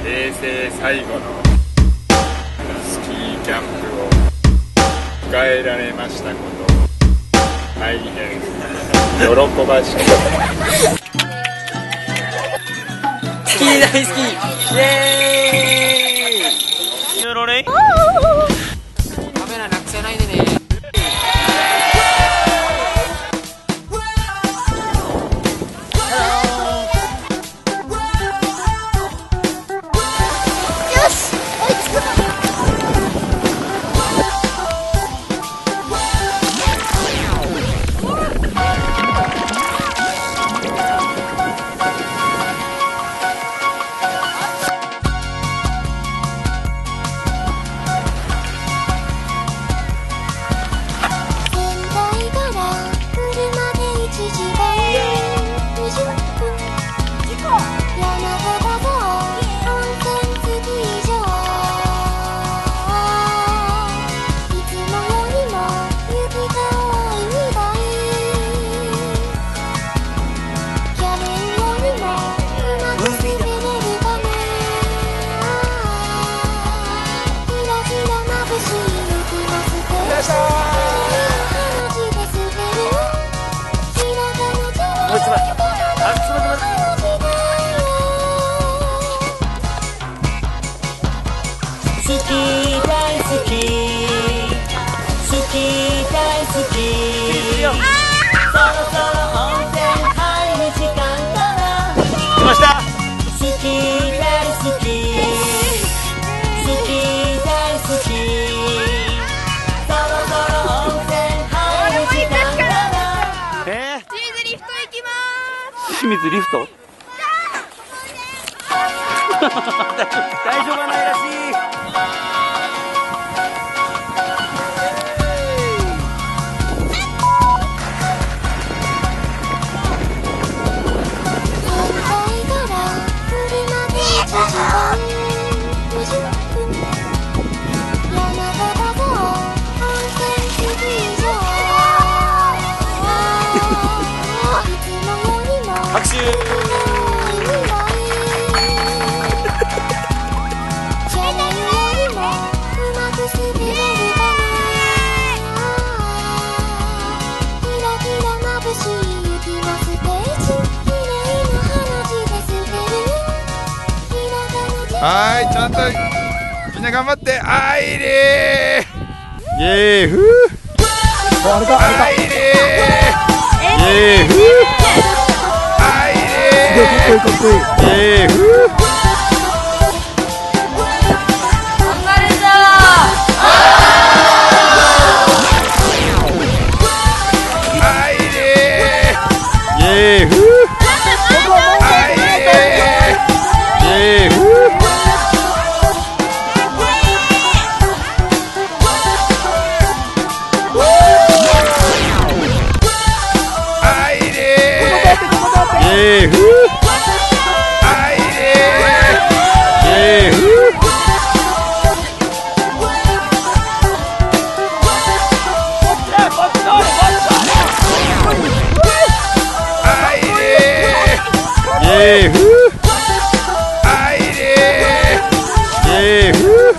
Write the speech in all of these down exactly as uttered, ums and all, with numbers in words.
平成最後のスキーキャンプを迎えられましたこと、大変喜ばしくスキー大好き、イエーイ。よろれカメラなくせないでね。もう一枚。あ、すみません。好き大好き、好き大好き。そろそろ温泉入る時間かな。来ました。好き大好き、好き大好き。そろそろ温泉入る時間かな。えー。清水リフト大丈夫はないらしい。拍手。 はい、ちゃんとみんな頑張って。あいりーイエーフーあいりーイエーフーあいりーかっこいいかっこいいイエーフーえーふーあいれーえーふーあいれーえーふーあいれーえーふー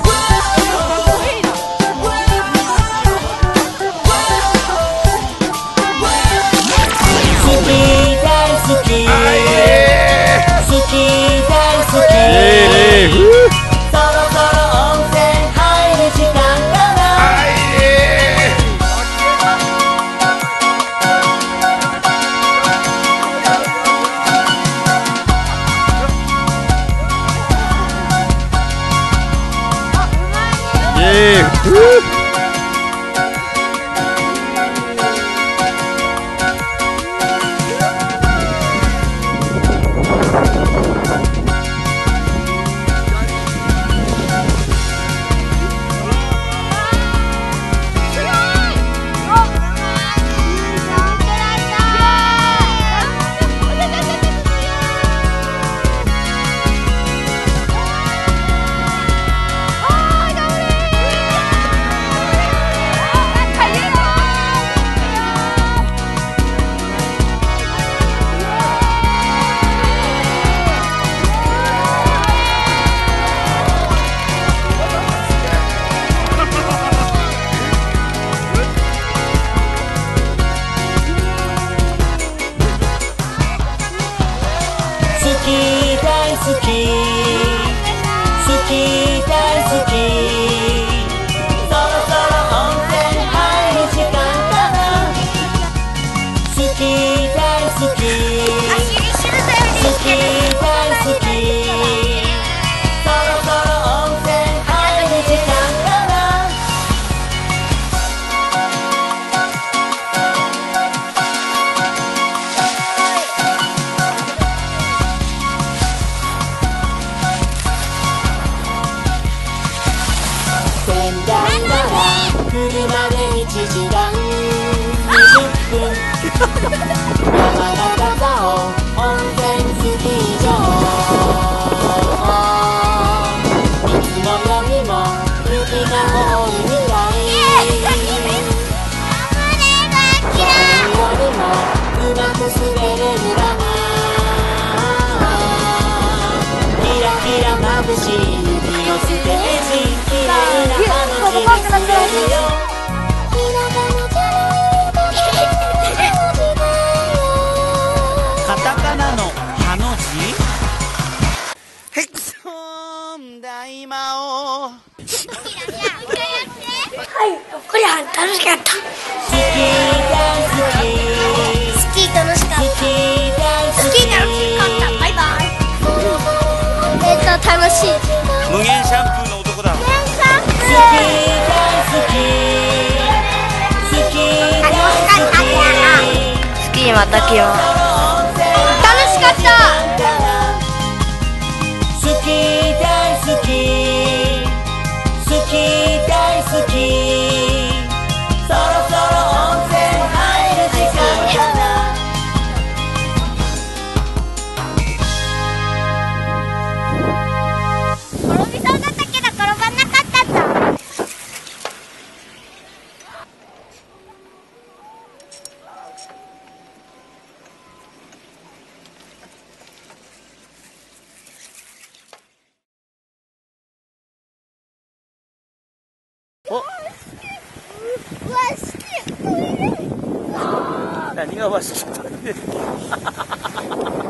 いちじかんにじゅっぷん山形蔵王温泉スキー場いつもよりも雪が多いみたい去年よりもうまく滑れるだなキラキラ眩しい雪のステージ綺麗な花火が滑るよカタカナのハの字へくそんだ今をはい、これは楽しかった。 スキー大好きスキー楽しかった。 スキー大好きスキー楽しかった。バイバイ。えっと楽しい。 無限シャンプーの男だ。 無限シャンプー。 スキー大好きスキー大好きスキーまた来ます。楽しかった。 スキー大好きスキー大好きそろそろ温泉入る時間かな転びそうだったけど転ばなかったんだ。 おわしき。 何がわしきトイレ